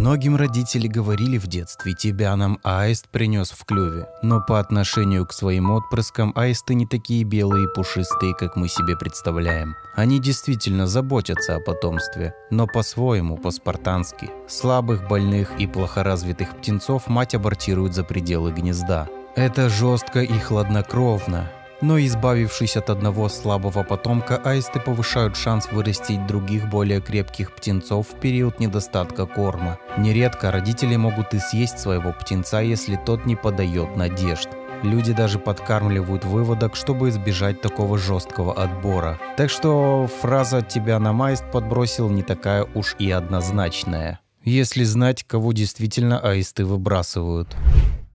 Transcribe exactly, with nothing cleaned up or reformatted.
Многим родители говорили в детстве: тебя нам аист принес в клюве. Но по отношению к своим отпрыскам аисты не такие белые и пушистые, как мы себе представляем. Они действительно заботятся о потомстве, но по-своему, по-спартански. Слабых, больных и плохоразвитых птенцов мать абортирует за пределы гнезда. Это жестко и хладнокровно. Но избавившись от одного слабого потомка, аисты повышают шанс вырастить других более крепких птенцов в период недостатка корма. Нередко родители могут и съесть своего птенца, если тот не подает надежд. Люди даже подкармливают выводок, чтобы избежать такого жесткого отбора. Так что фраза «тебя нам аист подбросил» не такая уж и однозначная, если знать, кого действительно аисты выбрасывают.